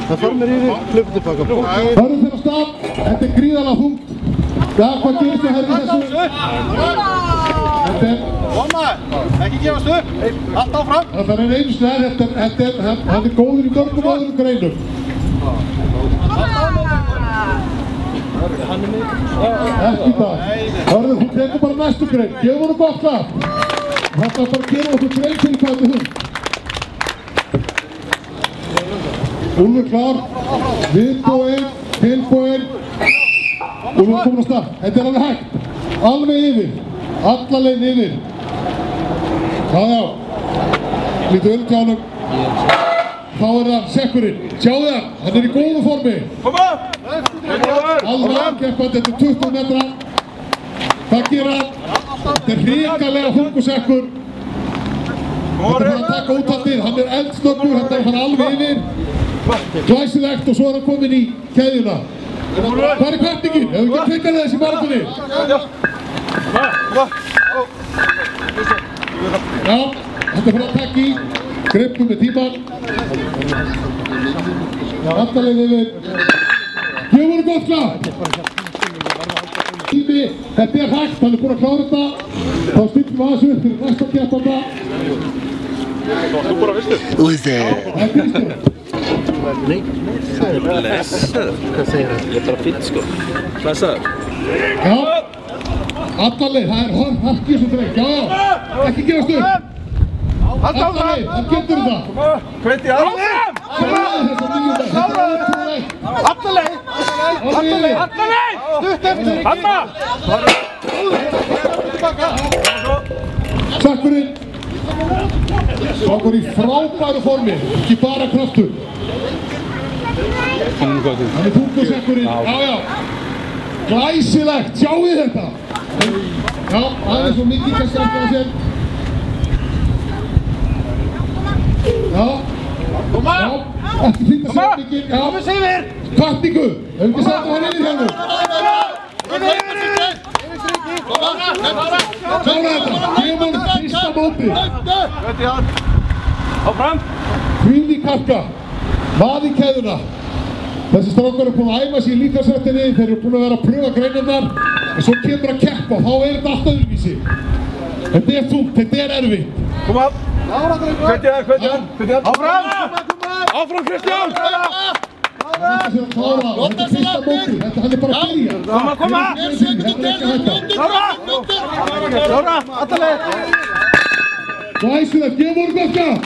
Það fór mér yfir hlaup tilbaka. Hörðum þeirra stað, þetta gríðarlega þungt. Já, hvað gerist það herri þessu? Þetta Koma, ekki gefast upp. Allt áfram. Það er einu snæð, hann góður í mörgum öðrum greinum. Ekki það. Hörðu, hún tekur bara næstu grein. Gefum hún gott lag. Það bara að gera okkur grein til hvað þetta hund. Úlfur klár, viðbúinn, tilbúinn. Úlfur komin á stað. Þetta alveg hægt. Alveg yfir. Alla leiðin yfir. Já. Lítið ölltjánum. Þá það Sekkurinn. Sjáðu það, hann í góðu formi. Koma! Alveg aðkeppandi, þetta 20 metra. Hvað gera hann? Þetta hrikalega þungur Sekkur. Þetta að taka úthaldið, hann eldsnöggur, þetta hann alveg yfir. Glæsilegt og svo hann komin í keðjuna. Hvað kvartningin? Hefur ekki að tvinga þessi marathoni? Já, þetta að taka í. Greipum með tíman. Allalegð yfir. Gefur gott klár. Tími, þetta hægt, hann búinn að klára þetta. Þá stillum við aðeins upp fyrir næsta keppanda. Þú bara vistu? Það er Kristján. Nei, blessaður. Hvað segir það? Ég bara fint sko. Blessaður. Já, allalegð, það er harkið sem dreng. Já, ekki gefast upp. Allalegð, hann getur þetta. Hveti áfram! Allalegð! Stutt eftir! Hanna! Sekkurinn. Sekkur í frábæru formi, ekki bara kraftur. Hann er þungur Sekkurinn. Já. Glæsilegt, sjáu þetta. Já, aðeins og mikið kannski að sér. Já, ekki fint að segja mikið. Já, kvartningu. Hefur ekki sagt að hann yfir hérna. Klára þetta, gefum hann fyrsta móti. Áfram. Hvíli kalka, vaði keðuna. Þessi strákar eru búin að æfa sig í líkamsrættinni, þeir eru búin að vera að pröfa greinarnar. En svo kemur að keppa, þá er þetta alltaf öðruvísi. Þetta er þungt, þetta er erfitt. Koma. Hveti hann. Áfram. Áfram Kristján. Þetta er klára, þetta er fyrsta móti, hann er bara að byrja. Koma. Klára, allalegð. Glæsilegt, gefum honum gott klár.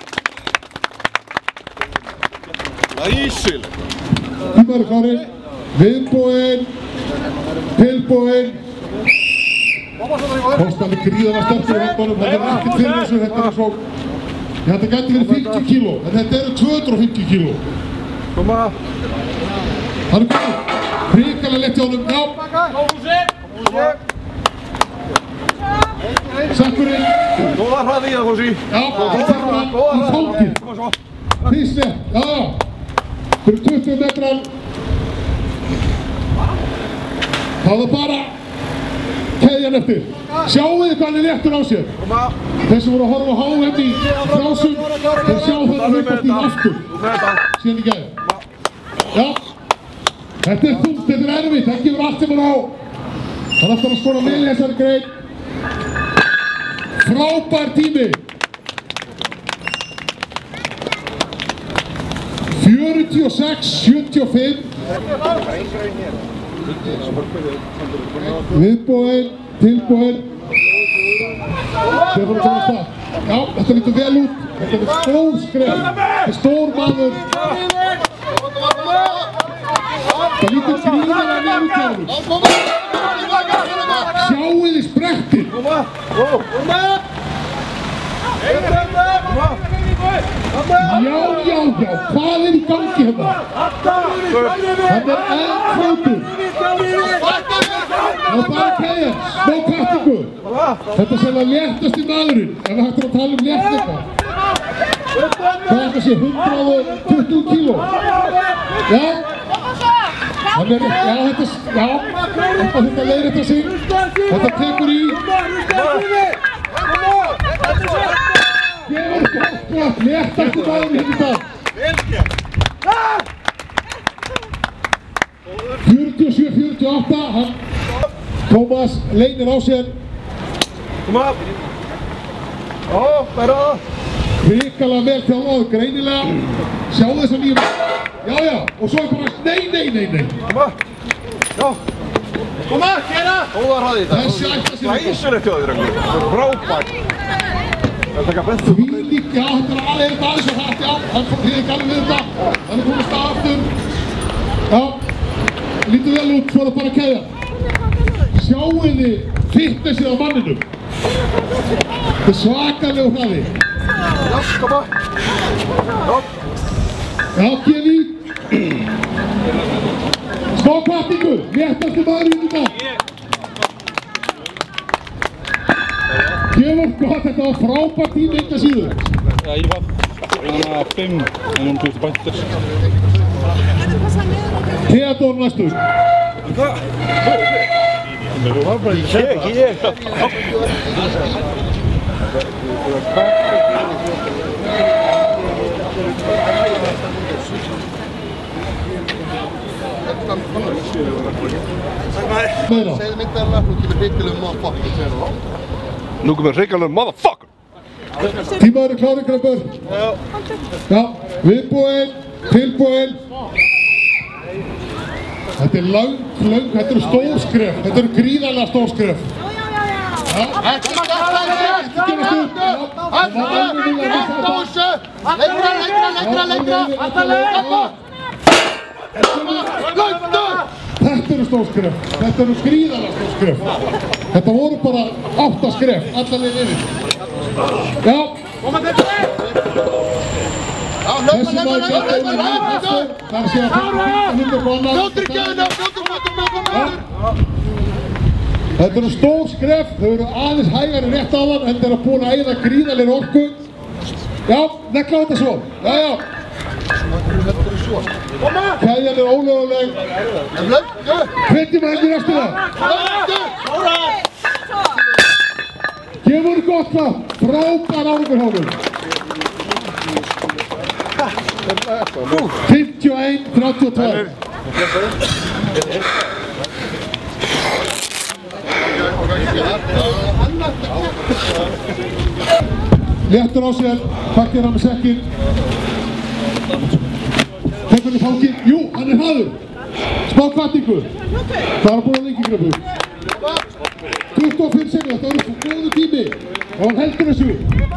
Glæsilegt. Tímar klárir, viðbúinn, tilbúinn. Kostan er gríðarlega sterkur í höndunum, þetta er ekkert fyrir þessu, þetta er svo... Þetta gæti verið 50 kíló, en þetta eru 250 kíló. Koma. Hann er góð, hrikalega lett hjá honum, já. Sekkurinn. Góða hraði í það, Fósi. Já, það þarf hann í fólkið. Fyrst rétt, já. Fyrir 20 metrar. Það var bara keðjan eftir. Sjáu þið hvað hann er léttur á sér. Þeir sem voru að horfa á HM í frásum, þeir sjá það að hlaupast í aftur. Síðan í gæði. Já. Þetta er þungt, þetta er erfitt, það gefur allt sem hann á. Hann ætlar að skora vel í þessari grein. Frábær tími. 46-75. Viðbúinn, tilbúinn. Þeir voru að koma stað. Já, þetta lítur vel út. Þetta er stór skref. Þetta er stór maður. Það lítur gríðarlega vel út hjá honum. Sjáu þið sprettin. Já, hvað er í gangi hérna? Hann er eldfljótur. Það er bara keðjan, smá kvartningu. Þetta er sérlega léttasti maðurinn, ef við hættum að tala um léttleika. Hvað er þetta sé, 120 kíló? Já. Hann er, já, þetta leiðréttar sig. Þetta tekur í. Gefur gott, léttasti maðurinn hérna í dag. 58, hann Tómas leynir á sér. Koma! Já, bæra það! Hrikalega vel þjálfaður, greinilega. Sjáu þess að nýjum. Já, og svo bara, nei. Koma! Já! Koma, gera! Góða hraði þetta. Þessi ætti að sér eitthvað. Glæsilegt hjá þér, Ragnar. Það er frábært. Það er taka bestu. Því líka, já, þetta er alveg aðeins og hrætt, já. Hann þið ekki alveg við þetta. Hann er komið stað aftur. Já, lítið vel út, svo er það bara að keðja. Sjáu þið fitnessið á manninum. Þetta er svakalegu hraði. Já, koma! Já! Já, gefi. Smá kvartingu, léttastu maður í þetta. Gefur gott, þetta var frábært tími einnig síður. Já, ég var 5, en hún búið bæntur. Theodor næstur. Það var bara ekki ég. Meira. Segðu myndarlega, nú kemur hrikalegum motherfucker. Nú komum við hrikalegum motherfucker! Tímaður er klári, gröppur. Já, viðbúinn, tilbúinn. Þetta er löng, þetta eru stór skref. Þetta eru gríðarlega stór skref. Já, Ekki gefast upp. Lengra. Þetta eru stór skref. Þetta eru gríðarlega stór skref. Þetta voru bara 8 skref, alla leið yfir. Já. Þessi maður getur með lífhættur. Það er að segja 1500 konar. Þetta eru stór skref. Þau eru aðeins hægari rétt á þann, en þeir eru búin að eyða gríðarlega orku. Já, negla þetta svo. Já. Keðjan er ólöguleg. Hvetjum að henni restina. Gefur gott klapp. Frábær árangur hjá honum. 51-32. Léttur á sér, pakkir hann með sekkin. Tekur hann í fanginn. Jú, hann er hraður. Smá kvartingu. Það er búin að lengi gröfu. 25 sekund, þetta var góðu tími. Og hann heldur þessu.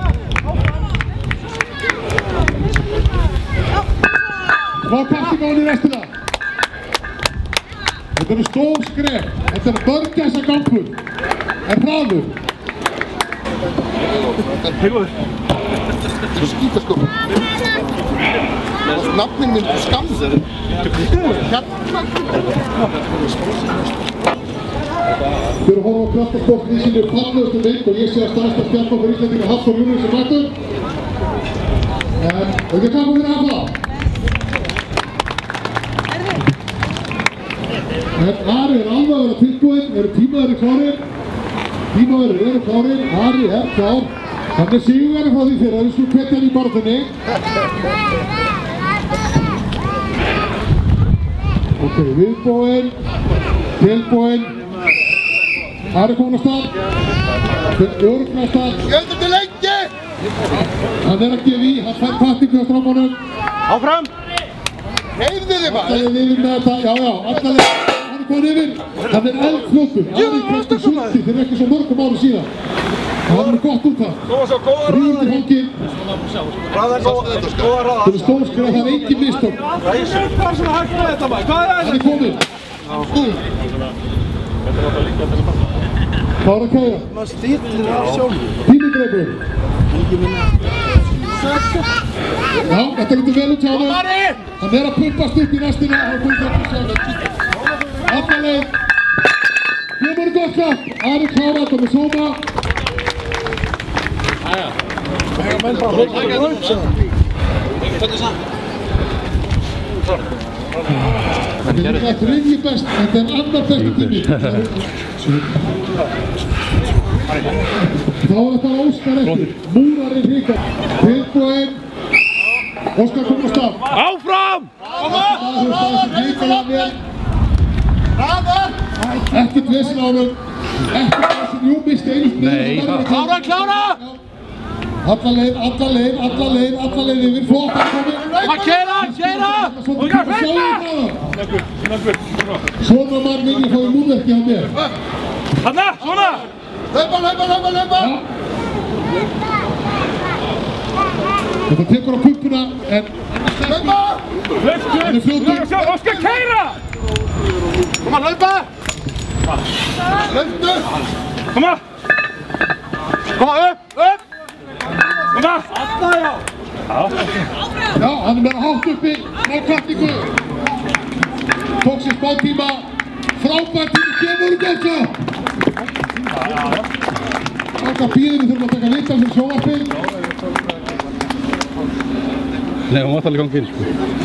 Smá kvartingu á hann í restina. Þetta eru stór skref. Þetta er börgæsagampur. En hraður. Þú skýta sko. Nafnin minn er skamður. Þau eru að horfa á kraftasport í sínu fallegustu mynd og ég sé að stærsta stjarnan fyrir Íslandinga Hafþór Júlíusson mættur. Og ekki að klappa fyrir Hafþór. En Ari er alveg að vera tilbúinn, eru tímaðurinn klárir. Tímaðurinn eru klárir, Ari er klár. Hann er sigurvegari frá því fyrir að við skulum hvetja hann í barðunni. Ok, viðbúinn, tilbúinn. Ari komin á stað. Öruglega á stað. Gjöldur til lengi! Hann er að gefa í, hann fær kvartingu á strámanum. Áfram! Heyrðu þið maður! Allir yfir með þetta, já, allir. Hann er komin yfir. Hann er eldfljótur. Ari kvæmst í sundi fyrir ekki svo mörgum árum síðan. Það er gott út það. Góða svo, góða Ríður til fanginn. hraða! Góða hraða! Það er stór skref, það er engin mistök. Hvað er svona hægt með þetta maður? Hvað er Hann er komin. Það er að kæja. maður stýrlir af sjálfur? Tímigreipur. Já, þetta lítur vel út hjá honum. Hann er að pumpast upp í restina. Hann er búinn að sjálf. Alla leið. Gefur gott klapp. Ari klára þetta með sóma. Þetta er það þriðji best, þetta er annar besti tími. Þá er þetta Óskar eftir, múrarinn Ríkard. Tilbúinn, Óskar komur á stað. Áfram! Það hefur staðið sér ríkilega vel. Ekkert vesen á honum. Ekkert vesen, jú, misti einu sprið. Nei, klára! Alla leið yfir, flott að komi. Keyra! Svona mann vil ég fá í múverki á mér. Hanna, svona! Hlaupa! Þetta tekur á pumpuna, en Hlaupa! hann fljótur. Óskar, keyra! Koma, hlaupa! Hlaupu! Koma, upp! Koma! Já, hann með hátt uppi, nákvæmningu. Tók sér smá tíma. Frábært tími, kemur Gjósa. Taka bíðum, við þurfum að taka vitt af þessu sjónvarpið. Nei, hún mátt alveg ganga inn, sko.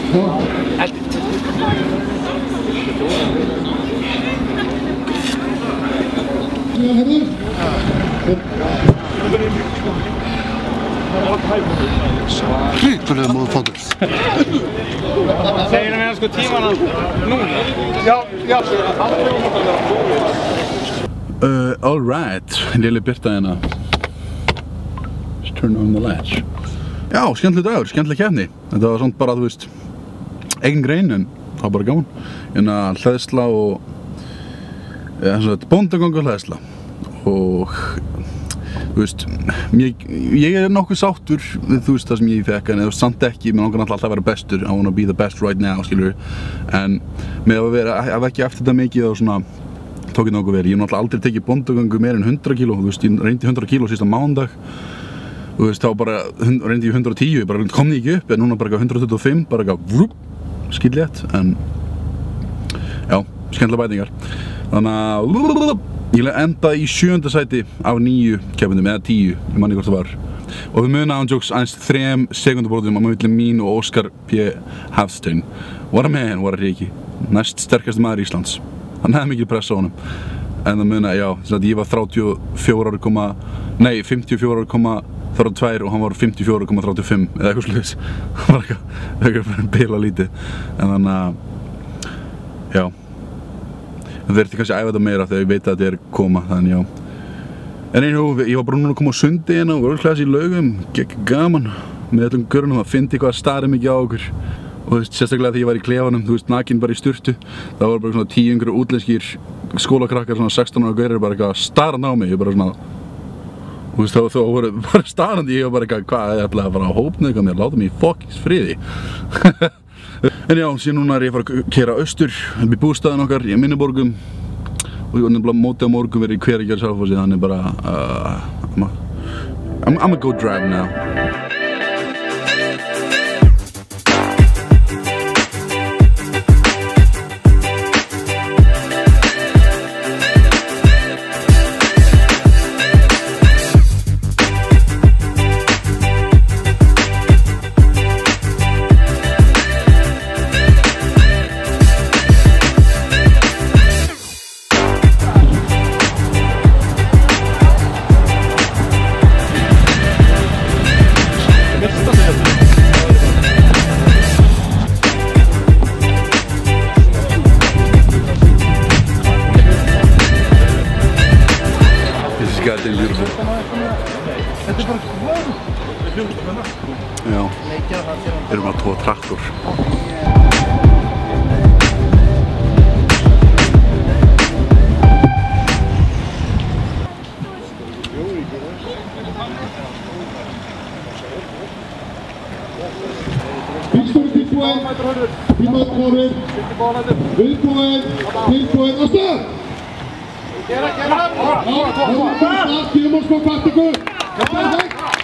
Herður. Hrikalega motherfuckers. Segir hann sko tímana núna? Já. All right, lille Birta hérna. Let's turn on the latch. Já, skemmtileg dagur, skemmtileg keppni. Þetta var svona bara, þú veist, eigin grein, en það var bara gaman. Hérna hleðsla og bóndaganga hleðsla. Og þú veist, ég nokkuð sáttur við þú veist það sem ég fekk, en þú veist, samt ekki, mér langar alltaf að vera bestur. I wanna be the best right now, skilur. En með að vera, ef ekki eftir þetta mikið og svona, tók ég nokkuð verið. Ég hef náttúrulega aldrei tekið bóndagöngu meir en 100 kíló, þú veist, ég reyndi 100 kíló síðasta mánudag. Þú veist, þá bara reyndi ég 110, ég bara kom því ekki upp, en núna bara 125, bara vrúp, skillétt, en já, skemmtilega bætingar. Þannig að ég enda í 7. sæti af 9 keppendum, eða 10, ég manni hvort það var. Og við muna án jokes aðeins 3 sekundubrótum á milli mín og Óskar P. Hafstein. What a man, what a riki. Næst sterkasti maður Íslands. Hann hefði mikil press á honum. En það muna, já, ég var 54,32 og hann var 54,35 eða eitthvað sluðis. Það var eitthvað bila lítið. En þannig að, já. Það þurfti kannski að æfa þetta meira þegar ég veit að þetta koma, þannig já. En ég var bara núna að koma á sundi hérna og vörðklass í Laugum, gekk gaman með öllum görunum, það fyndi hvað starið mikið á okkur. Og þú veist, sérstaklega þegar ég var í klefanum, þú veist, nakinn bara í sturtu, það var bara svona 10 einhverju útlenskir skólakrakkar, svona 16 ára gaurir, bara eitthvað starrandi á mig, ég bara svona, þú veist, þá voru bara starrandi, ég var bara eitthvað, hvað, ég ætlaði að fara að hópna eitthvað mér, láta mig í fokkins friði. En já, síðan núna ég að fara að keyra austur, upp í bústaðinn okkar í Minniborgum og ég var nefnilega mótið á morgun verið í Hveragerði Selfossi, þannig bara I'm a go drive now. Já, erum bara 2 traktor. Bílstjóri tilbúinn, tímaður klárir, viðbúinn, og stöð! Gera! Tíum og smá praktíku. Þetta hægt.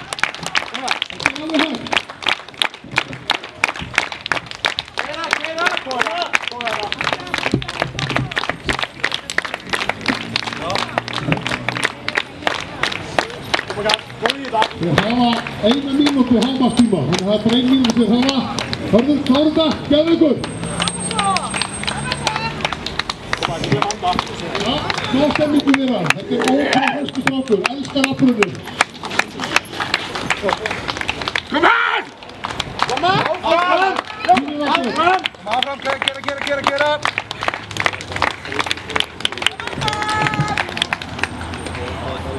Þeir hafa 1 mínútu hámarkstíma, þannig að það bara 1 mínútu þeir hafa. Hörður, klára þetta, gefðu ykkur! Já, smá stemmingu við hann. Þetta ótrúlega hösku strákur, elskar afbrunum. Come on! Áfram, gera!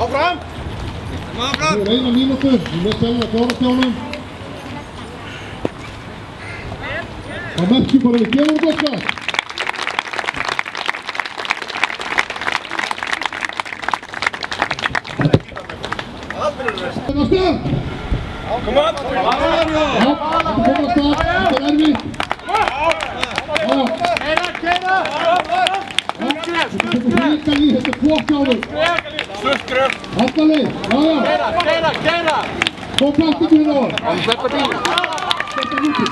Áfram! Það er 1 mínútu, við selum að klára stjánum. Það merkjum bara við gefum gott gas. Það er að stað! Kom on! Já, þetta komið að stað, þetta er erfitt. Keira! Þetta er líka líf, þetta er flott hjá þau. Skröf! Alltaf leið, já. Keira! Svo praktikinn hérna á það. Sleppa bíl! Þetta er lútið.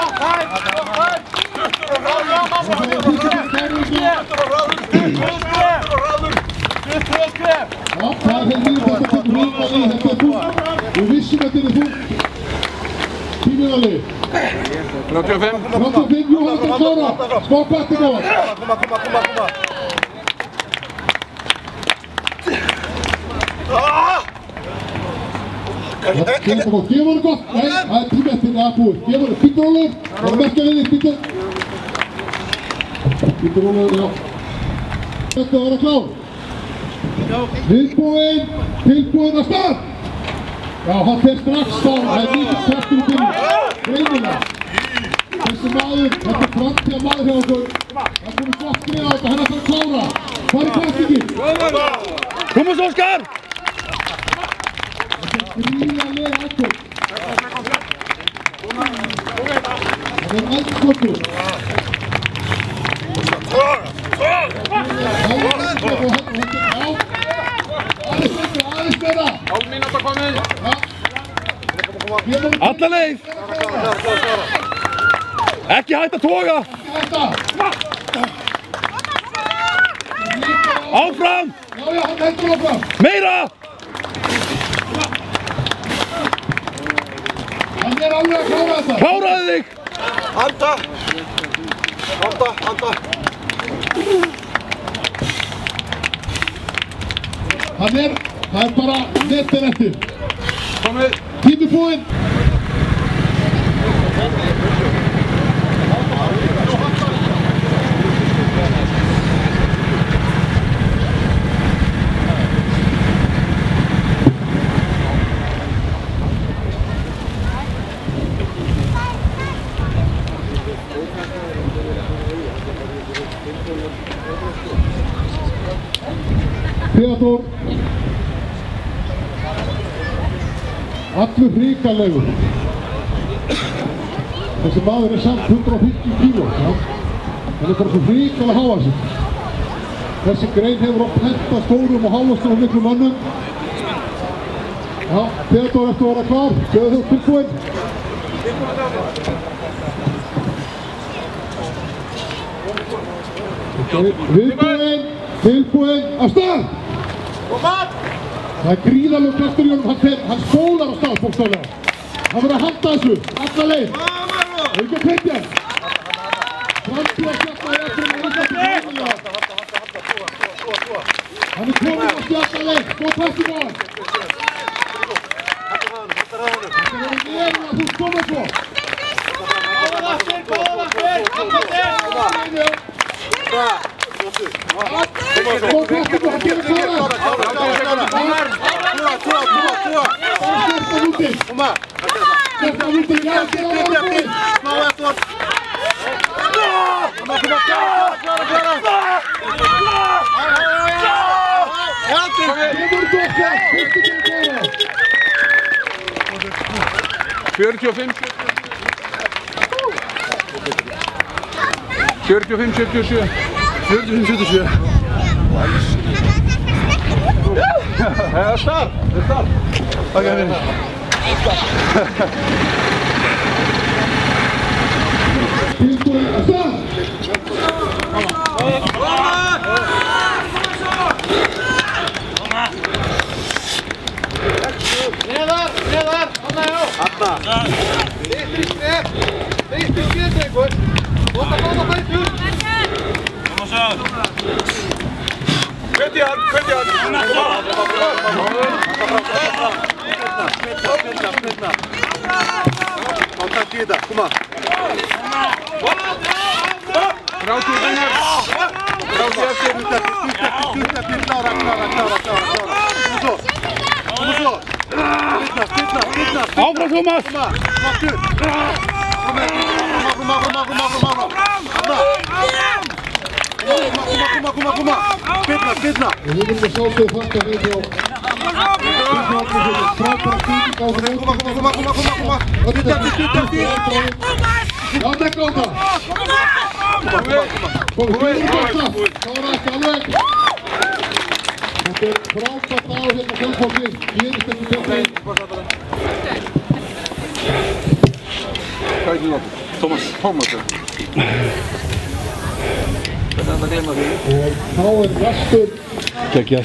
Já, það er þeir líf, þetta tekur líka líf, þetta er þungt. Við vissum að þetta er þungt. Tímiðalið. 35. 35, jú, þetta er klára. Smá praktik á það. Koma. Gefur hann gott? Nei, það er tími eftir það búið. Gefur hann, býtur Ólafur. Það er merkja liðið, býtur. Býtur Ólafur, já. Þetta var að klár. Tilbúinn að stað. Já, hann fer strax þá. Það er mikið kraftur í byrjun. Greinilega. Þessi maður, þetta er framtíða maður hjá okkur. Það komið gott skrið á þetta, hann ætlar að klára. Hvað er praktikinn? Koma svo, Óskar! Gríðarlega átök. Það er eldskottur. Aðeins meira. Hálf mínúta komin. Alla leið! Ekki hægt að toga! Áfram! Já, hann heldur áfram. Meira! Hann er alveg að klára þetta. Kláraðu þig! Anda! Það er bara netin eftir. Komið! Tími búinn. Theodór, allur hrikalegur. Þessi maður er samt 150 kíló. Hann er bara svo hrikalega hávaxinn. Þessi grein hefur oft hentað stórum og hávaxnum og miklum mönnum. Já, Theodór eftir að vera klár. Sjöðu þú tilbúinn. Tilbúinn, af stað! Það er gríðarlegur kraftur í honum, hann skólar á stað, bókstaflega. Hann verður að halda þessu, alla leið. Það er ekki að pekja hann. Framtíðarskjafta er eftir að halda þessu náðulega. Hann er kominn á skjafta leið, góð praktík á hann. Það er neður að þú komið svo. Góð praktík og hann gerir klára. Skerta lúti, já, gera það lúti. Kemur dokka, fyrstu til klára. 45. 45-77. 45-77. Það er starf. Takk fyrir. Tilbúinn, af stað! Neðar, þarna já. Litri skref, drengur. Bóta fætur. Koma svo. Kveiti hann. Kontakt í þetta, koma. 30 bennar. 30 eftir. Klára. Áfram, Tómas! Koma! Spilna! Og við viljum að sjálfsögðu þakka við hjá frábæra sýning á Koma! Stuttu! Já, dekka á það! Komum við bóta! Það var ekki alveg! Þetta frábært á hérna Selfossi, gerist ekki betur. Hvað er þetta? Tómas. Hvernig að gleyma því? Og þá Vestur. Geggjað.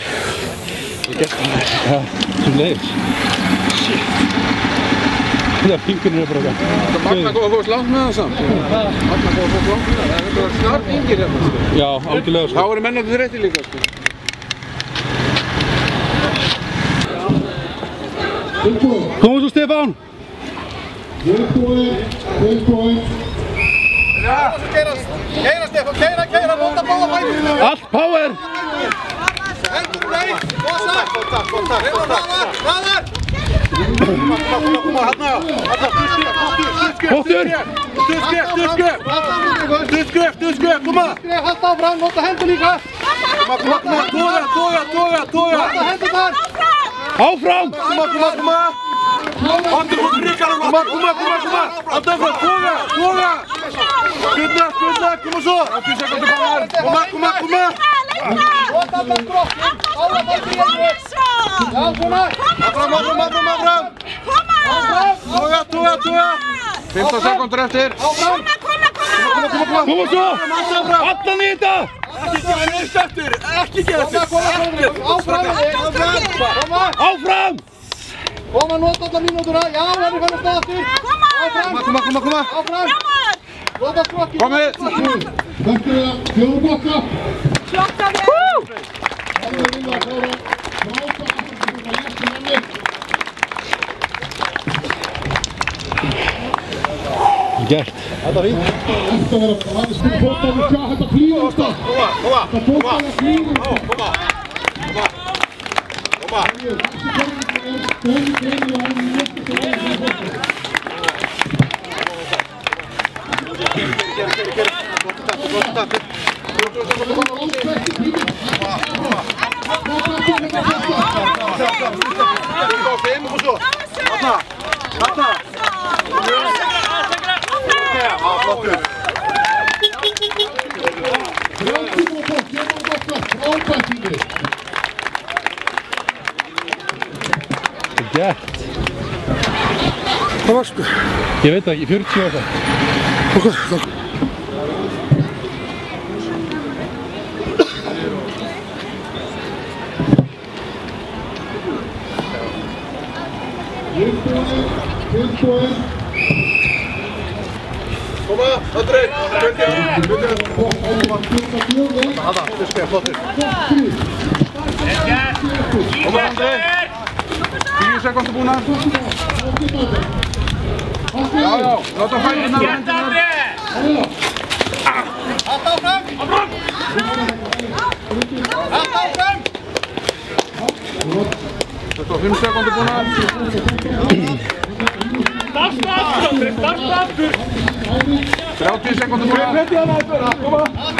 Svo leiðis. Það fingurinn bara það. Það magna góða fólks langt með það samt. Það er snart yngir hérna. Já, algjörlega sko. Þá eru menn áttið rétti líka sko. Komum svo Stefán! Tilbúin. Keira Stefán, keira, nota báða fætur. Allt power! Hendur leið, góða hraðar. Koma, hérna, Pottur! Stuðskref, koma. Halda áfram, nota hendur líka. Koma, toga. Nota hendur þar. Áfram! Koma. Halda út ríkala. Koma. Halda áfram, toga. Spilna, koma svo. 30 sekúndur báðar. Koma. Nota allar krokkin. Ála fætur í einu. Já, svona. Áfram. Toga. 15 sekúndur eftir. Áfram. Koma svo! Allan í þetta! Ekki gefa neitt eftir! Áfram! Koma, nota allar mínútuna. Já, hann er fann að staða aftur. Koma. Áfram. Nota krokkin. Komið. Þetta er fjórbokka. Klokka við! Það er vilja að klára frábært að lesta manni. Gert. Þetta er fínt. Þetta verður að hann spila fótball og sjá þetta flýgur út af. Þetta fótball að flýgur út af. Koma. Gert. Hvað varstu? Ég veit það ekki, 40 ára. Tilbúin. Koma, Andrei. Hanna, skref, flottur. Koma, Andrei. 10 sekúndur búnar. Já, láta fætina. Halda áfram. 25 sekúndur búnar. Starta aftur. 30 sekúndur búnar. Koma.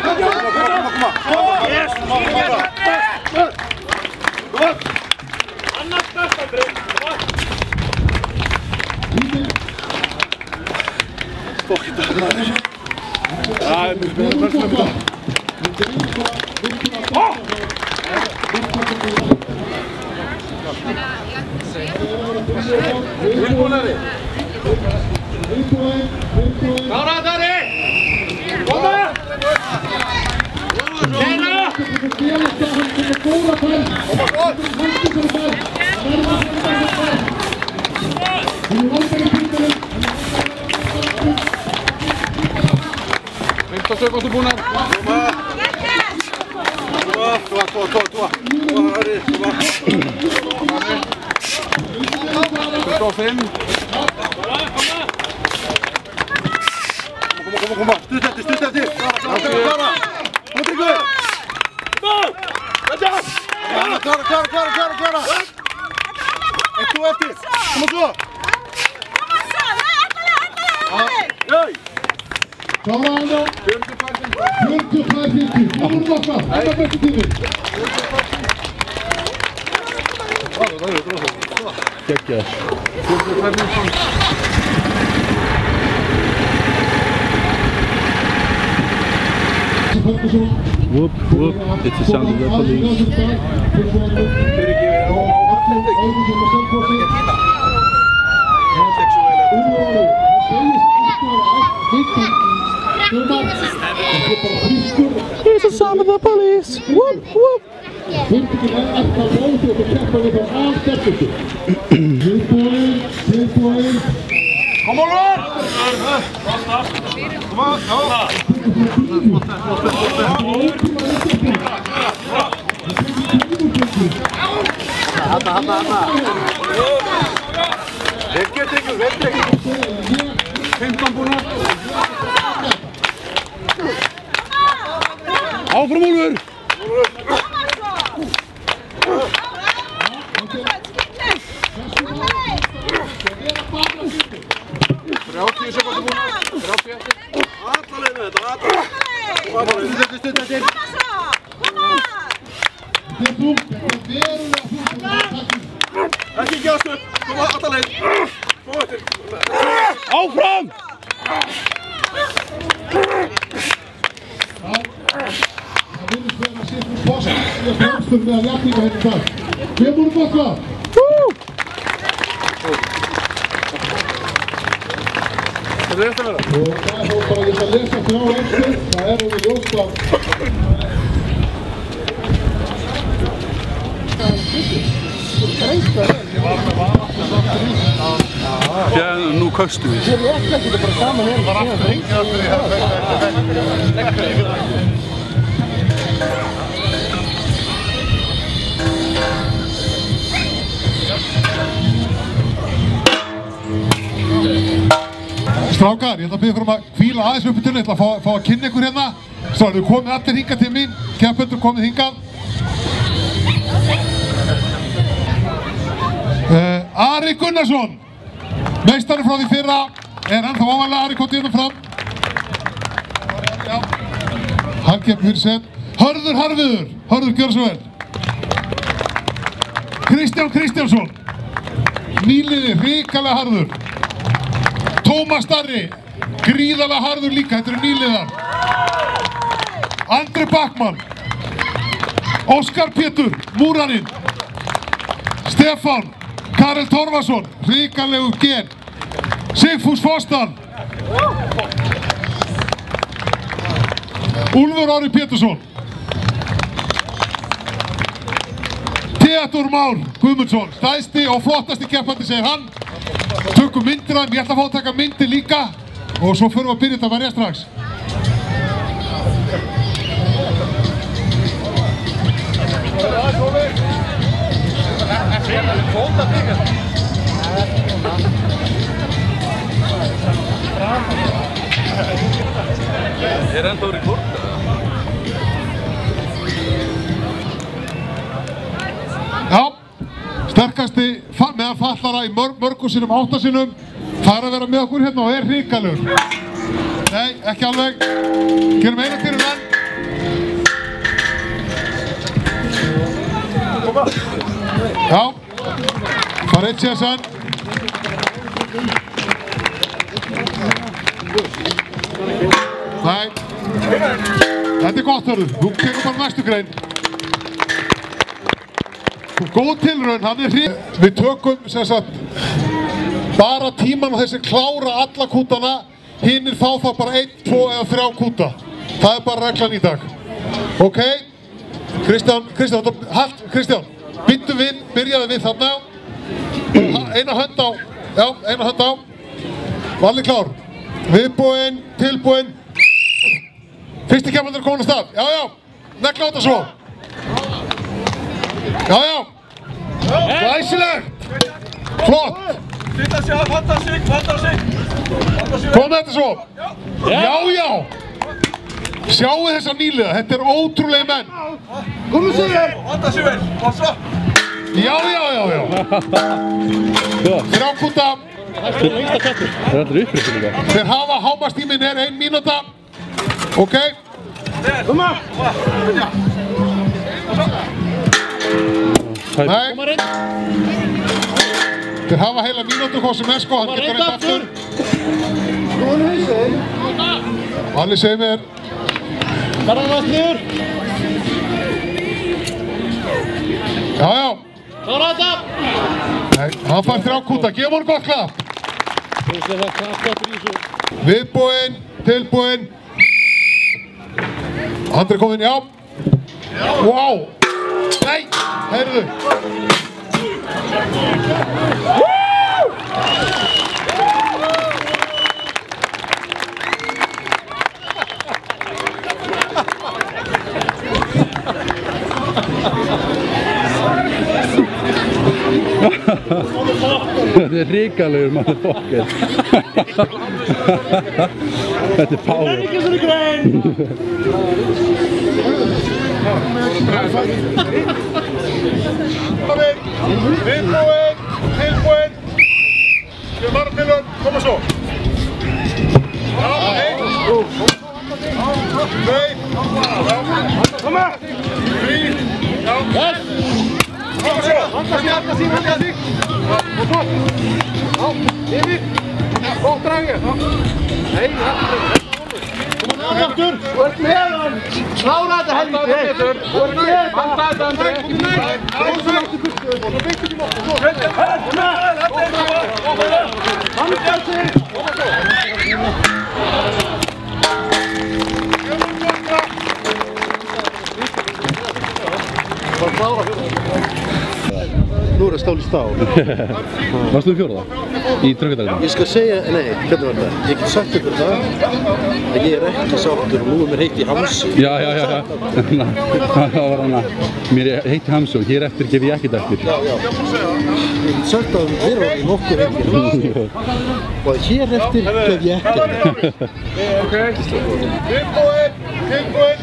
Annars starta, Andrei. Tilbúinari. Klára Dari. Koma. Keira. Koma gott. 15 sekúndur búnar. Koma. Tóa. 25. Koma. Stutt eftir. Klára. Koma Tryggvi. Klára. 1, 2 eftir. Koma svo. Klára hann á 42.50. Fjórum okkar, annar bestu tími. Geggjaður. Whoop, whoop, it's the sound of the police. Here's the sound of the police. Whoop, whoop. Kom on, Lord! Kom on, Vel tekið. 15 búna. Áfram Úlfur! 30 sekúndur búna. 30 eftir. Alla leið með þetta, alla leið. Stutt eftir. Ekki gefast upp. Koma alla leið. Koma eftir. Áfram! Það virðist vera að Sigfús Foss sé fremstur með að jafninga hérna í dag. Við vorum okkar. Það er eftir að vera. Og það er þá bara ég ætla að lesa þrjá eftir. Það er alveg ljóst að Já, nú kaustum við. Strákar, ég ætla að biðja ykkur að hvíla aðeins upp í tunni, ég ætla að fá að kynna ykkur hérna. Strákar, þið komið allir hingað til mín, keppendur komið hingað. Ari Gunnarsson, meistari frá því fyrra, er ennþá ávanlega. Ari, komdu hérna fram. Já. Hann kemur fyrir sinn. Hörður Harfiður, Hörður, gjör svo vel. Kristján Kristjánsson, nýliði, hrikalega harður. Tómas Darri, gríðarlega harður líka, þetta eru nýliðar. Andri Backmann, Óskar Pétur, múrarinn. Stefán, Karel Torfason, hrikalegu gen. Sigfús Fossdal. Úlfur Orri Pétursson. Theodor Már Guðmundsson, stæðsti og flottasti keppandi, segir hann. Tökum myndir af þeim, ég ætla að fá að taka myndir líka og svo förum við að byrja þetta að verja strax. Er ennþá rekord? Já, sterkasti meðan fallara í mörgum sinnum, 8 sinnum. Það er að vera með okkur hérna og er hrikalegur. Nei, ekki alveg. Gerum eina fyrir menn. Já, fara eitt sér sann. Nei, þetta er gott, hörðu. Þú tekur bara næstu grein. Góð tilraun, hann er hrið. Við tökum sem sagt bara tíman og þessi klára alla kútana. Hinnir fá þá bara 1, 2 eða 3 kúta. Það er bara reglan í dag. Ok? Kristján, byttu við, byrjaði við þarna. Eina hönd á. Já, eina hönd á. Valli klár. Viðbúinn, tilbúinn. Fyrsti keppandur komin af stað. Já, já. Negla á þetta svo. Já, já. Glæsilegt. Flott. Sitta sig að fatta sig. Komið þetta svo. Já, já. Sjáu þessa nýliða. Þetta er ótrúlega menn. Komið sig vel. Fatta sig vel. Og svo. Já. 3 kúta. Það allir upprættir líka. Þeir hafa hámarkstíminn er 1 mínúta. Ok. Nei. Þeir hafa heila mínútu hvað sem sko, hann getur reynt aftur. Valli segir mér. Já. Nei, hann fær 3 kúta, gefum hann gott klapp. Viðbúinn, tilbúinn. Andri kominn, já. Wow. Nei, heyrðu. Þetta er ríkalegur motherfucker. Þetta er power. Það er ekki svona grein. Viðbúinn, tilbúinn. Við varum til hann, koma svo. Já, 1, 2, koma. 3, já. Koma svo. Handa sig. Og svo. Já, yfir. Og dragið. Nei, koma aftur. Þú ert með hann. Klára þetta helviti. Þú ert með þetta. Handa þetta, Andri. Og svo láttu burtu. Og svo beittu því nokkuð. Handa sig. Nú er það stál í stál. Varstu þú 4. Í Draugadalnum? Ég skal segja, nei, hvernig var það? Ég get sagt ykkur það að ég er ekki sáttur og nú er mér heitt í hamsi. Já. Það var hana, mér er heitt í hamsi og hér eftir gef ég ekkert eftir. Já. Ég get sagt að þér var í nokkuð heitt í hamsi og hér eftir gef ég ekkert. Ok. Tilbúinn.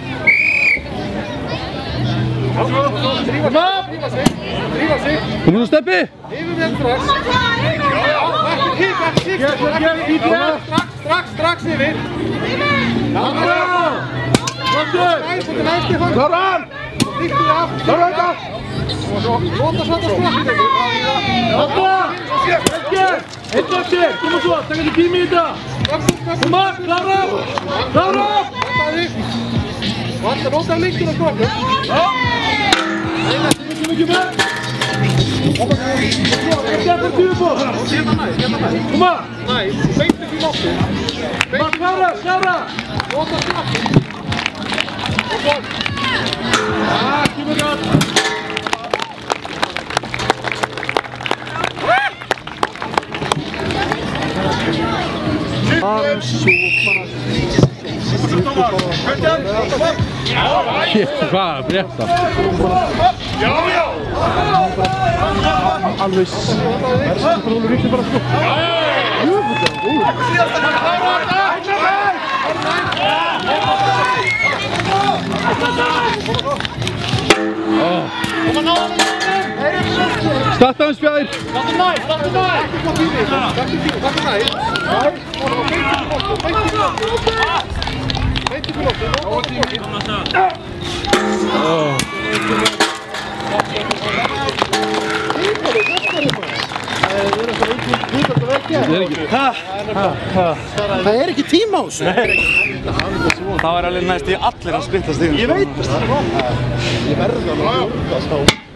Drífa sig. Komum þú Steppi? Yfir með strax. Já. Ekki kík, ekki. Strax yfir. Klára hann! Líktu þið af. Klára þetta! Og svo lóta svarta strax í þessu. Klára! Eitt eftir. Koma svo, taka þið tími í þetta. Koma, klára! Vantar nota líktur á strax. Já! Ekki með! Ekki eftir tífubóð! Koma! Næ, beinti því nokkuð. Klára! Nota strax. Kemur gæt! Shit, hvað að breyta? Já! Alveg Starta hans fjær! Startu næ! Það er ekki tíma á þessu. Það var alveg næst í allir að splitta stíðum. Ég veit það. Ég verður að ljúkast á.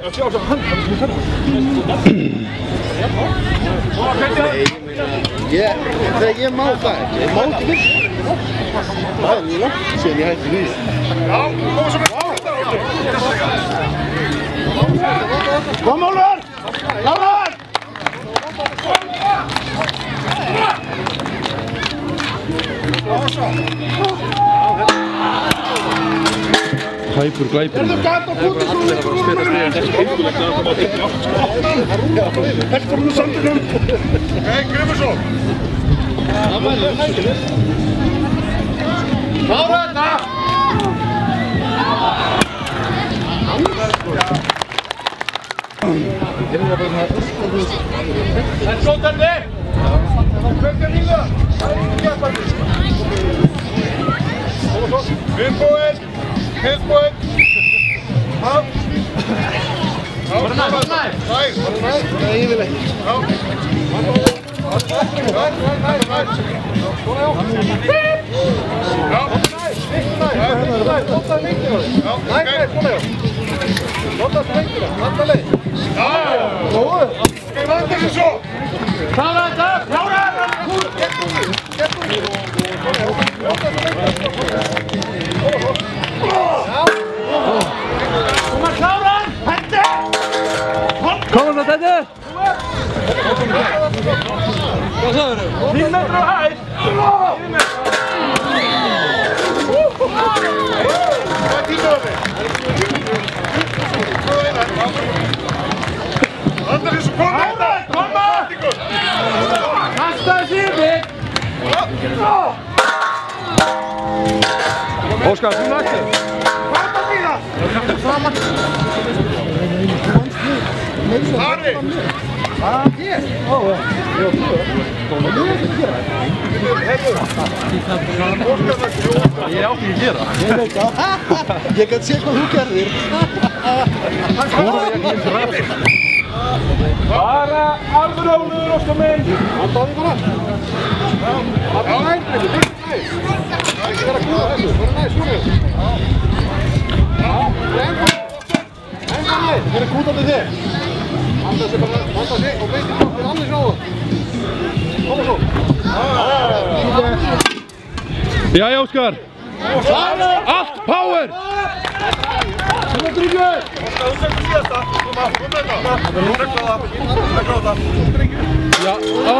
Þegar ég má það ekki. Ég má ekki virka. Það er mjög langt síðan ég hætti því. Já, koma svo með! Kom Ólfur! Klára hann! Hæpur glæpur. Þetta gat og púti svo við Þetta var nú sandinum. Nei, grifur svo. Klára þetta! Þetta er svo Terni! Tilbúinn! Tilbúinn! Hátt! Bara nær! Nei, ég vil ekki. Já. Komum það þetta! Hvað sagður þau? 10 metrar á hæð! Andri, svo koma! Kasta þessi yfir! Óskar, þú nættir! Harri! Ég átti ekki að gera. Ég veit það. Ég gæti séð hvað þú gerðir. Bara alveg rólegur, Óskar minn! Andaði bara! Það er næst, þetta er næst! Það er ekki verið að kúða þessu, það er næst, svona! Enga næst, það er kúðandi þig! Vanda sig og veitir hvað fyrir annars á það! Koma svo! Jæja, Óskar! Allt power! Svona Drífur! Óskar, þú segur síðasta! Koma með þetta! Rekla á það! Já,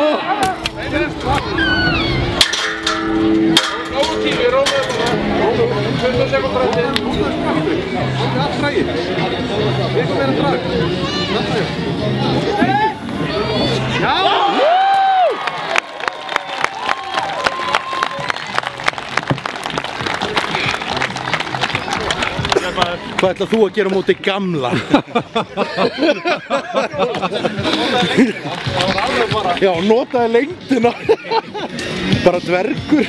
Nógu tími, rólegur bara! 20 sekúndur eftir! Það er allt frægir! Eitthvað meira drag! Já! Hvað ætlað þú að gera á móti gamla? Já, notaði lengdina. Bara dvergur.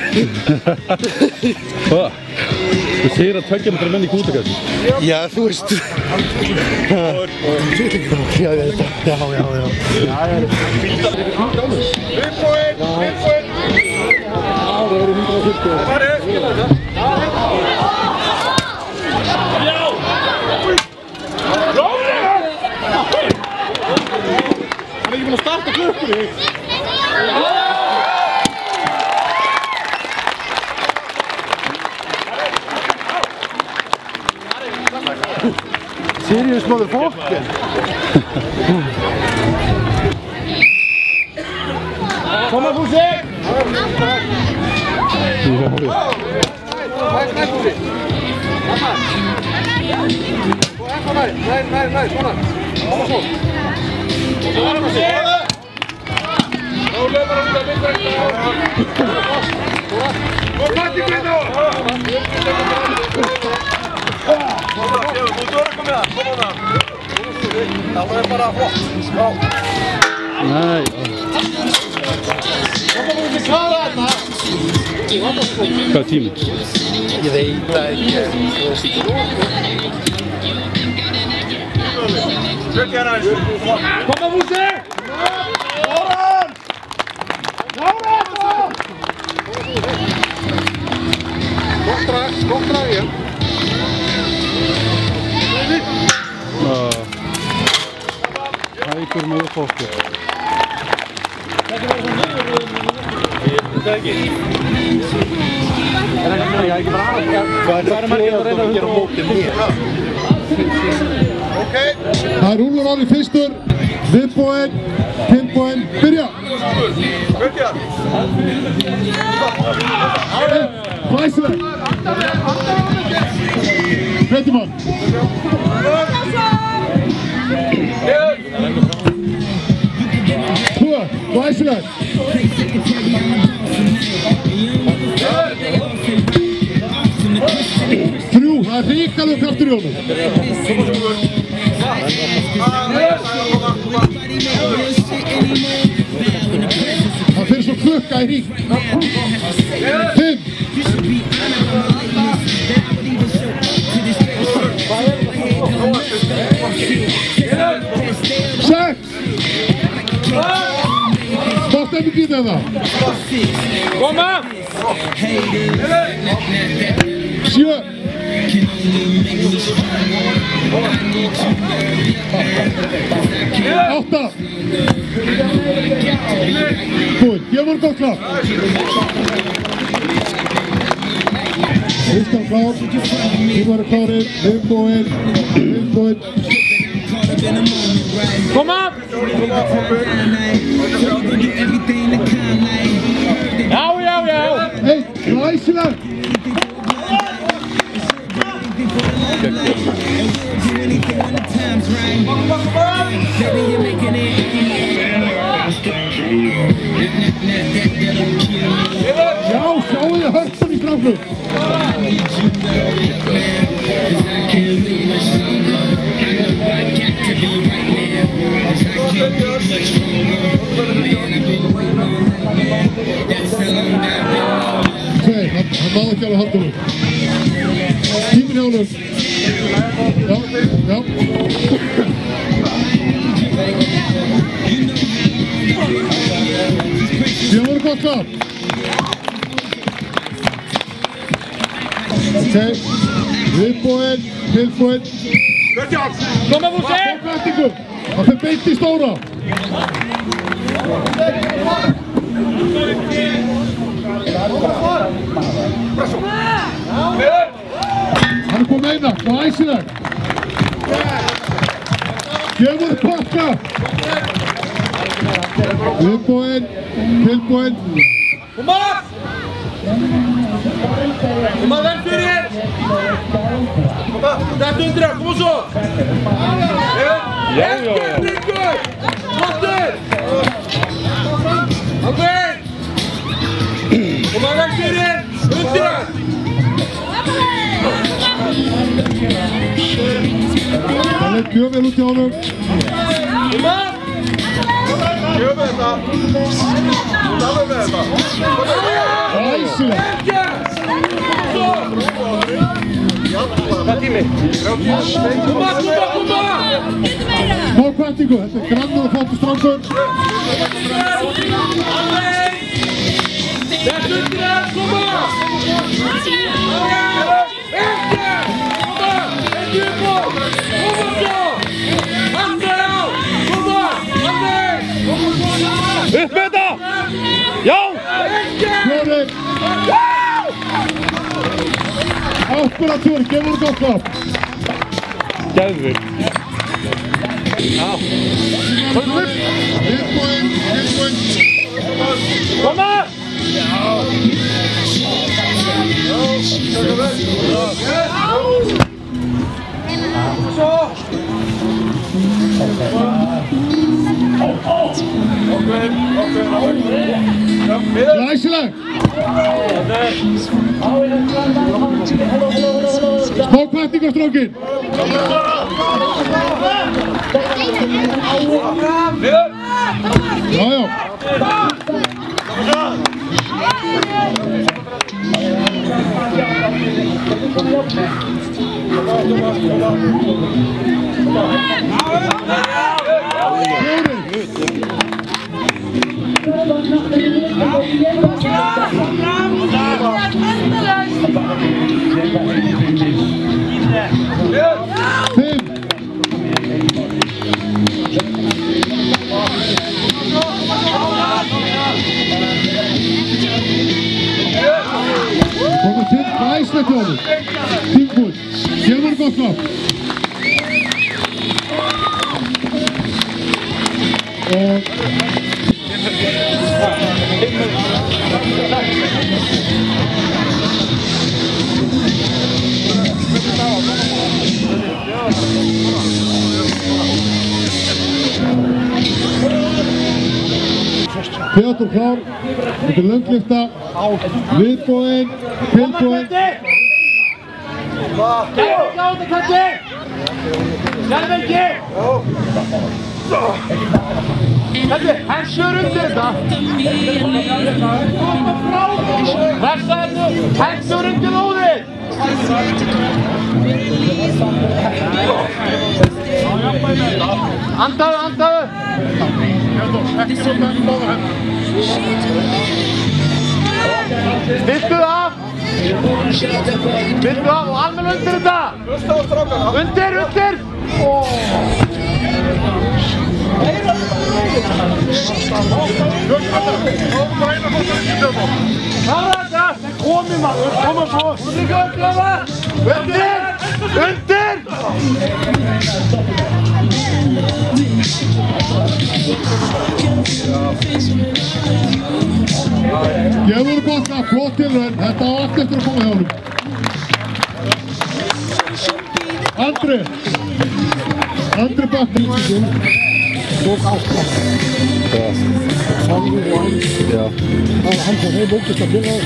Hvað? Þú segir að 2 metra menn í kútakassi. Já, þú veist. Já, ég veit það. Já. Tilbúinn! Það verður 150. Farið! Hann er ekki búinn að starta klukkunni. Serious motherfucker. Koma Fúsi! Næst Fúsi! Nei, svona! Koma svo! Svona Fúsi! Rólega bara út af myndverkna! Góð fætt í kvinnu! Þú dörra komið það, koma það! Það er bara flott! Nei. Koma Fúsi, klára þetta! Hvað er tíminn? Ég veit það ekki. Kjökk hérna eins! Koma Fúsi! Kláran! Klára þetta! Gott drag hér. Hægur með fólki. Þetta ekki. Hvað er margir að reyna að gera á móti mér? Ok. Það er Úlfur Orri fyrstur, viðbúinn, tilbúinn, byrja! Byrja. Glæsilegt! Pettimann! Tvö, glæsilegt! Þrjú, það er ríkalegu kraftur í honum. klukka í hring. 5. 6. Hvað stefnir í þetta? Koma! 7. 8. Búinn, gefum hann gott klapp. Kristján klár, Ívar er klárir, Vilbúinn. Koma! Já! Hey, glæsilegt! Já, sjáu þið hörpan í strákum! Ok, hann náði ekki alveg halda honum. Tíminn hjá honum. Já. Við vorum gott klapp. Ok, Vilbúinn, tilbúinn. Koma Fúsi! Brettingur, það fyrir beint í stóra. Hann er komið eina, glæsilegt. Gefur þið pakka. Vilbúinn, tilbúinn. Koma! Koma vel fyrir! Þetta undir það, koma svo! Ekki Bringur! Flottur! Ákveð! Koma vel fyrir! Undir það! Það leit mjög vel út hjá honum. Koma! Gjöf með þetta. Talum með þetta. Glæsilegt. Hvað tími? Koma! Smá kvættingu, þetta er grann og flottur strákur. Þetta undir það, koma! Upp með þetta! Já! Fjórir. Akkúrat 4, gefur hann gott klapp. Geðvig. Vilbúinn. Koma! Glæsilegt. Smá kvættingu strákin. Já. Glæsilegt hjá honum. Tilbúinn. Gefur hann gott klapp. Pétur klár, þetta er lönglifta, Vilbúinn, tilbúinn. Gáðu kalli! Sjálf ekki! Hensur undir þetta. Pressa þetta. Hensur undir lóðið. Andaðu, andaðu. Stiltu það af. Stiltu það af og alveg undir þetta. Undir, undir. Komið maður, koma svo. Undir, undir. Gefur gott að flott tilraun, þetta á allt eftir að koma hjá honum. Andri Bakki. Tók átta. Fangur og hann. Já. Hann kom heim ógist að byrja.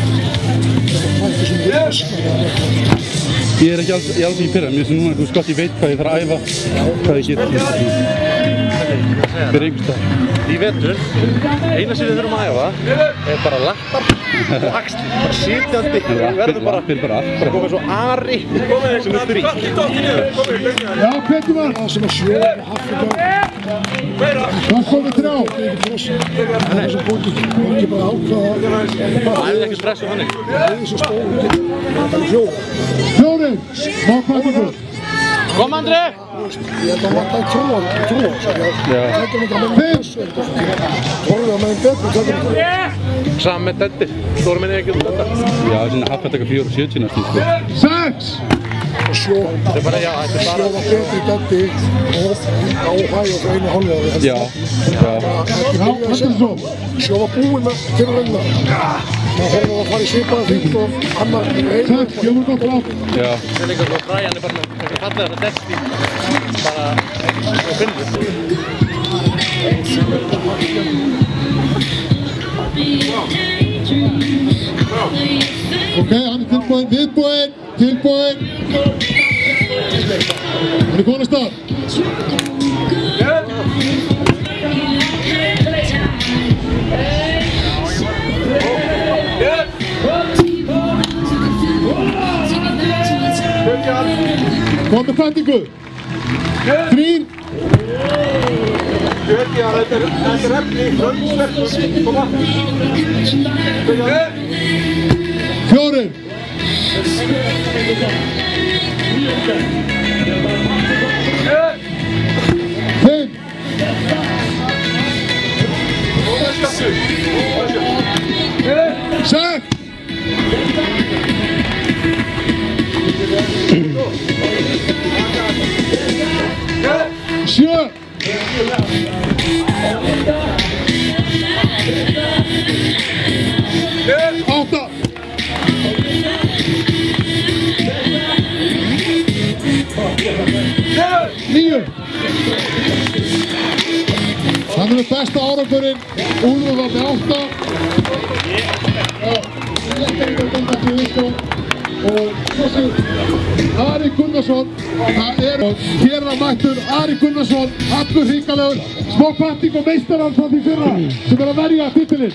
Ég ekki alls í pyrra, mér finnst núna sko ég veit hvað ég þarf að æfa, hvað ég get. Fyrir einhvers stað. Í vetur, eina sem við þurfum að æfa bara lappar og axlir. Bara sitjandi og verður bara komið svo Ari sem strík. Já, Pétur var. Það sem að sjóða og Afrika. Það komið 3. Það er svo búið ekki bara ákvaða. Það er ekki stress og þannig. Það er svo stóð. Það er fjóð. 4. Mákvæðingur. Kom Andri! Ég held að maður trúa. Það er ekki með menn þessu. Torfið að menn betur. Saman með Deddi. Stórum minni ekki þetta. Já, svona hafðataka 4.70 næstum sko. 6. Og sjó. Þetta er bara, já, þetta er Sjó bara... var betri Deddi og áhæg og einu hálflega. Já. Sjó var búinn með tilraunina. Það horfði að fara í svipaða þýtt og annar einu. 6, gefur gott rátt. Já. Það er líka svo Brian er bara með fallega þetta Deddi. Bara og finnur. Ok, hann er tilbúinn, tilbúinn. Hann er komin að stað. Kom með fætingu. 3. Þetta er efni, koma. 4. 5. 6. 7. 8. 9. Hann er með besta árangurinn. Úlfur var með 8. Og þessi Ari Gunnarsson, það er hér að mættur Ari Gunnarsson, allur hrikalegur, smá patting og meistarann frá því fyrra sem er að verja titilinn.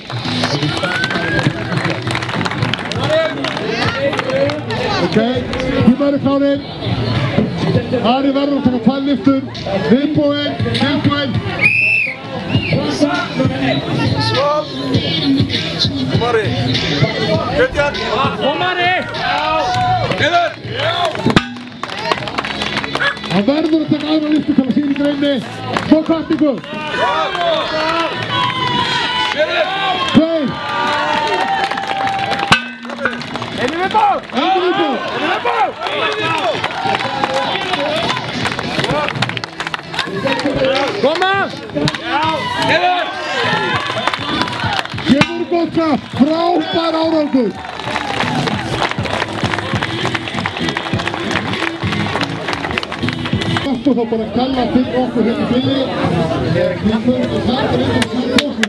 Ok, tíma eru klárir. Ari verður að taka 2 lyftur, viðbúinn, tilbúinn. Kom Ari. Kjötjan. Kom Ari! Heiður. Hann verður að taka aðra lyftu til að sína í greinni. Smá pattingu. 2. Einu viðbót! Einu viðbót. Koma! Heiður! Gefur gott kraft, frábær árangur. Og þá bara kalla til okkur hérna fyrir. Við förum að taka inn á samfélagum.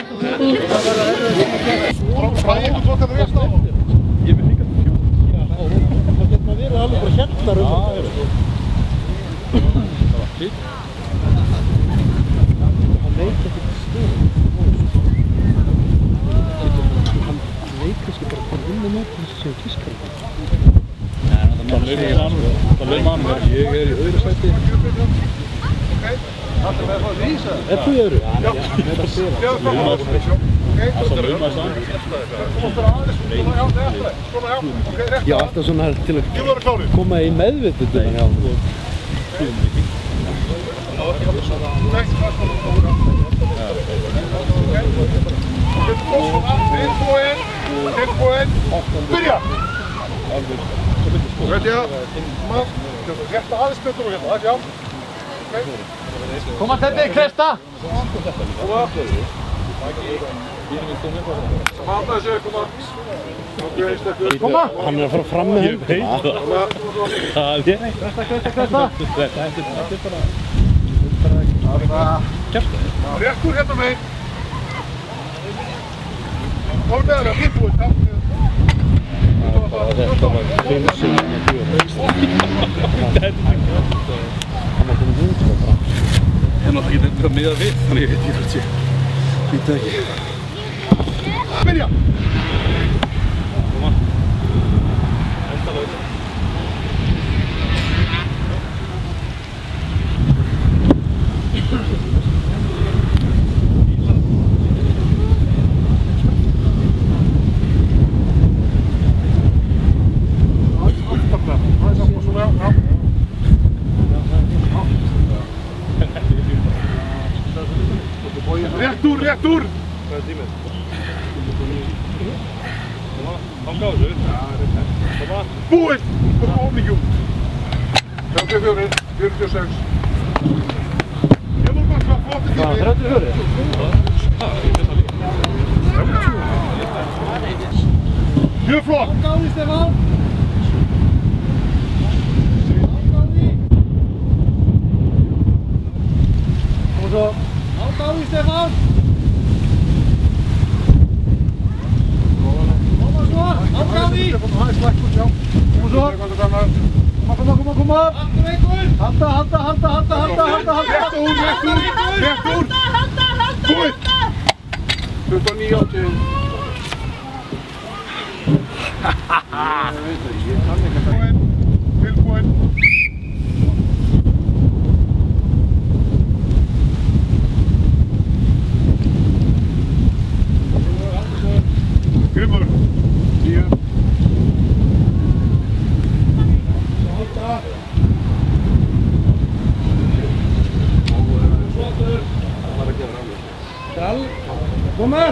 Hvað er eitthvað þokkar rétt á? Ég vil líka til 4. Það getur maður verið alveg bara hérna. Það leið mann verð. Ég í öðru sæti. Þú í öðru? Já. Já, alltaf svona til að koma í meðvitundina hjá hann. Tilbúinn, byrja! Rétt aðeins betur og hérna, já. Koma Teddi, Krista! Koma! Hann að fara fram með hendina. Það er Krista! Réttur hérna megin. Komum með það, tilbúinn. Þetta var 5 sinni með 4. Hann var komið út sko bara. Ég er náttúrulega ekki nefnir að miða við, þannig ég veit ekki hvað ég veit það ekki. Byrja! Réttur! Hvað er tíminn? Hanga á þessu. Búinn! Koma ofningjum. 34, 46. Ég voru bara hvað flott í tími. 34. Mjög flott! Hanga á því, Stefán! Og svo. Hanga á því, Stefán! Hanga á því! Koma svo! Koma! Aftur einhver! Halda! Rétt úr! Búinn! 29-80. Tilbúinn! Grimmur! 10. Skall! Koma!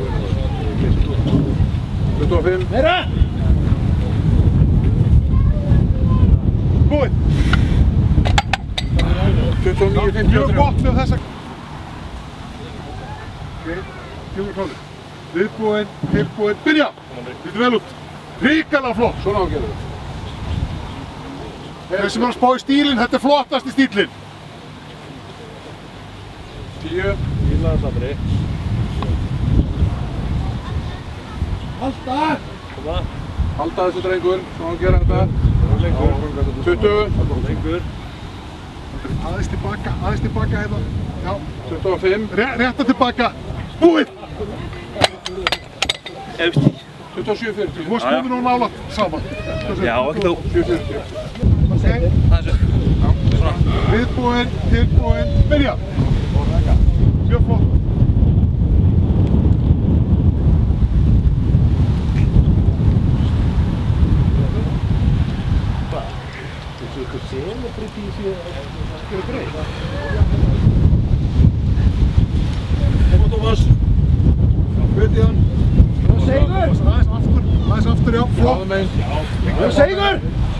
25. Meira! Búinn! 29-53. Mjög gott með þessa. Kjúður kláður. Viðbúinn, tilbúinn, byrja! Lítur vel út. Ríkala flott. Svona ágerðu. Þeir sem er að spá í stílinn, þetta er flottasti stílinn. 10. Fílaðast Andri. Halda! Koma. Halda þessu drengur, svona að gera þetta. 20. Lengur. Aðeins tilbaka hérna. Já. 25. Rétta tilbaka. Búinn! 27-40. Þú varst komin og nálægt saman. Já, ekki þú. 7-40. Viðbúinn, tilbúinn, byrja! Mjög flott. Þessu ykkur celebrity séu að gera greið. Koma Tómas. Hveti hann. Seigur! Aðeins aftur, já. Flott. Seigur!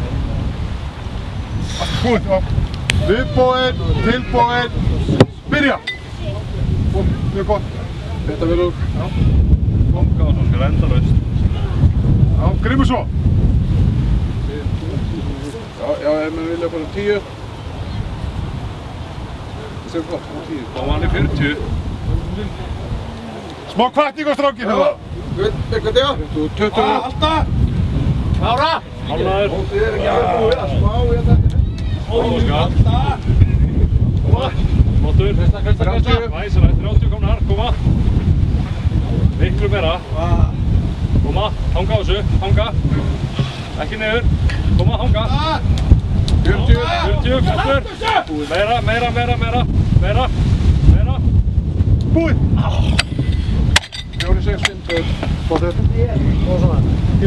Búinn, já. Viðbúinn, tilbúinn, byrja! Mjög gott. Þetta vel úr. Konga og svo skal endalaust. Já, Grimmur svo. Já, ef maður vilja bara 10. Það séu flott, 10. Þá var hann í 40. Smá kvartning á strákinn hérna. Eitthvað þjá. 20. Halda! Klára! Hálnaður. Þið er ekki alveg búið að smá í þetta. Halda! Flottur. Krista. Væsilega, 30 komnar. Koma. Miklu meira. Koma, hanga á þessu. Hanga. Ekki niður. Koma, hanga. Ganga. 40, flottur. Meira. Búið! 4-6, flottur. Og svona.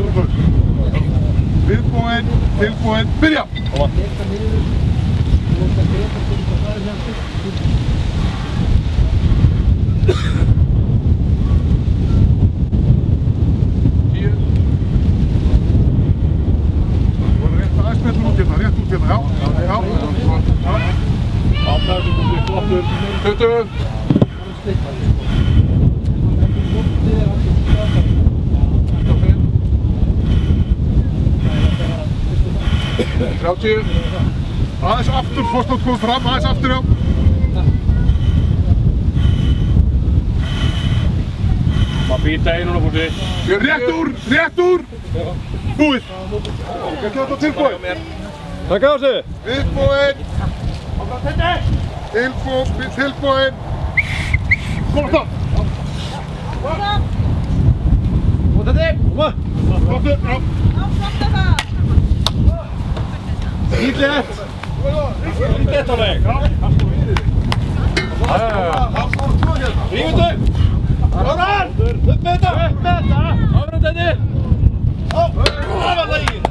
Tilbúin, byrja! Rétt út hérna, já. Áttaðu sekundi, flottur. 20. 30. Aðeins aftur, Fosstótt kom fram, aðeins aftur, já. Bara býta einu núna, Fúsi. Rétt úr! Búið! Ekki þetta tilbúið. Takk á þessu. Tilbúin. Kom það. Og þetta er. Koma. Flottur, já. Ítlegt. Ítlegt á veg. Rífum þau. Jónar. Upp með þetta. Áfram þetta. Það var lagið.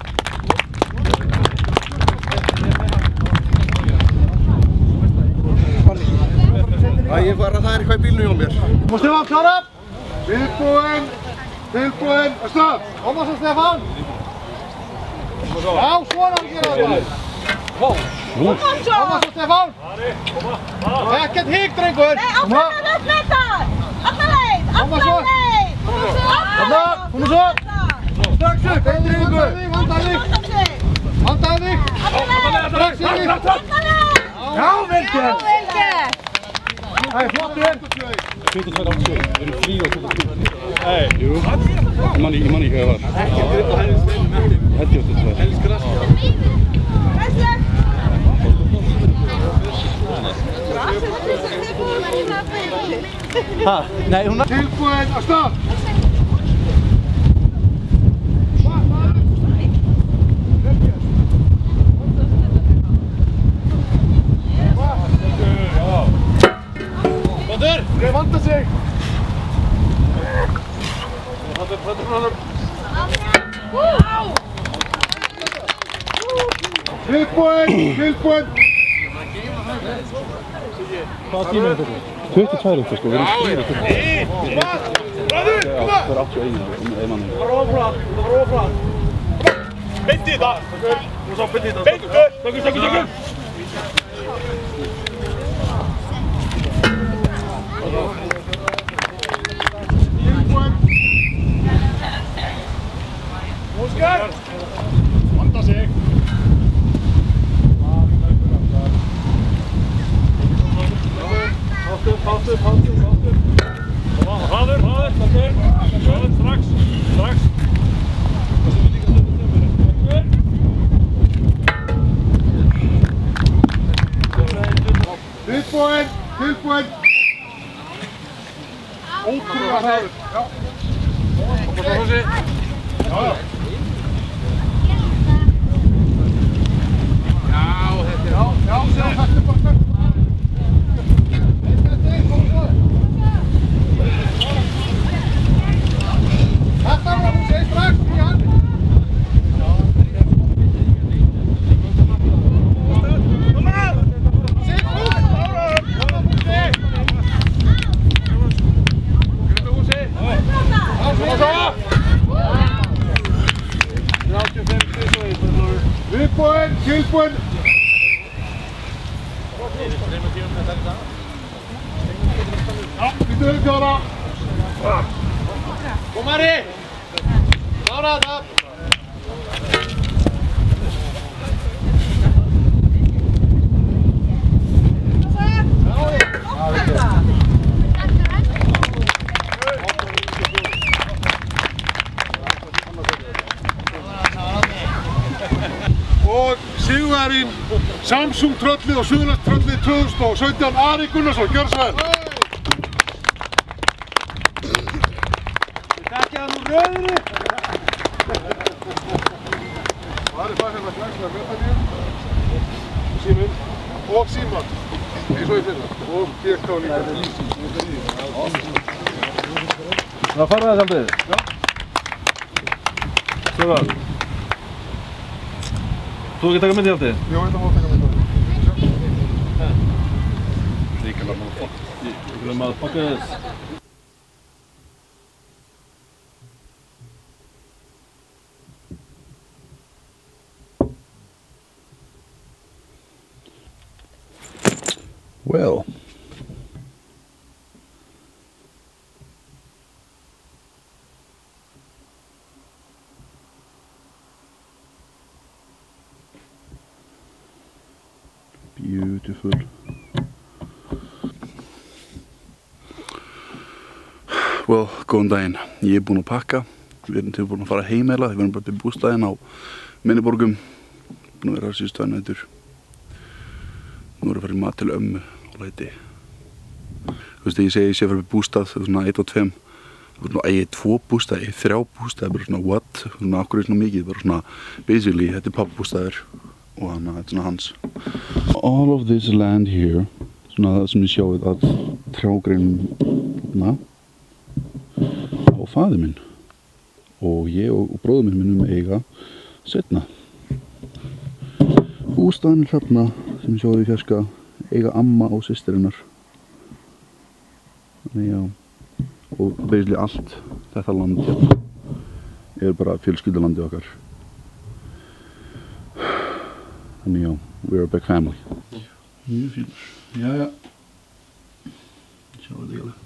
Ég var að það eitthvað í bílnu hjá mér. Má Stefán klára? Tilbúin, að stað! Koma svo Stefán! Já, svona að gera þetta! Koma svo Stefán! Ekkert hík, drengur! Nei, áfram upp með þetta! Alla leið! Koma svo! Strax upp! Vandaði þig! Strax upp! Já, vel gert! Það er flott vel! 22.87, við erum frí og 22. Nei, jú. Ég manni ekki hvað það var. Ekki hlut og helst vel með þeim. Helst 22. Helst græs. Nei, hún er... Tilbúin, að stað! Þeir vanda sig! Tilbúin! Hvað tíma er þetta? 22 eftir sko, við erum frí og 22. Það er 81 eða manni. Það var ofrað! Beint í þetta! Tökum! Óskar! Vanda sig! Pásu! Hraður, strax! Tilbúin! Ótrúlega hraður! Já! Koma svo Fúsi! Já! Já, þetta er bara Þetta var hún segir strax í hann! Tilbúin! Já, við döðum klára! Kom Ari! Klára þetta! Og sigurverðinn Samsung tröllið og Suðurlands tröllið 2017 Ari Gunnarsson, gjör svo vel! Þekkja hann úr röðinni! Ari er það hérna glæsilega metalíu. Síminn. Og síman. Eins og í fyrra. Og PK líka. Það fara það aldrei? Já. Stefán. Þú ekki taka myndi aldrei? Jó, þetta má taka myndi aldrei. Ríkala motherfuckers. Ríkala motherfuckers. Well. Beautiful. Well, góðan daginn. Ég er búinn að pakka. Við erum tilbúin að fara heim eða. Við erum bara til bústaðinn á Minniborgum. Búinn að vera þar síðustu 2 nætur. Nú erum við að fara í mat til ömmu og læti. Þú veist, ég segi að ég sé að fara upp í bústað, svona 1 og 2. Það er svona, ég 2 bústaði, ég 3 bústaði, bara svona what? Svona akkur er svona mikið, bara svona basically, þetta er pappbústaður og þannig að þetta er svona hans. All of this land here, svona það sem ég sjáið að trjágreinum hérna á faðir minn og ég og bróður minn munum eiga seinna. Bústaðinn er hérna sem ég sjáði í fjarska eiga amma og systirinnar. Þannig já, og basically allt þetta land hérna er bara fjölskyldulandi okkar. Þannig já, we're a big family. Mjög fínur, jæja. Sjáu þetta ekki alveg.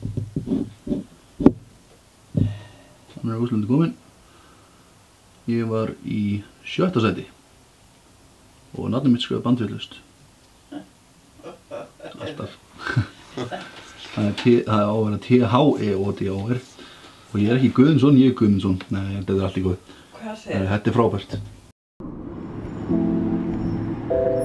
Þannig er úrslundi komin. Ég var í 7. sæti. Og nafnið mitt skrifað bandvillust. Alltaf. Það á að vera T-H-E-O-D-O-R. Og ég er ekki Guðmundsson, ég er Guðmundsson. Nei, þetta er allt í góð. Hvað segir? Þetta er frábært.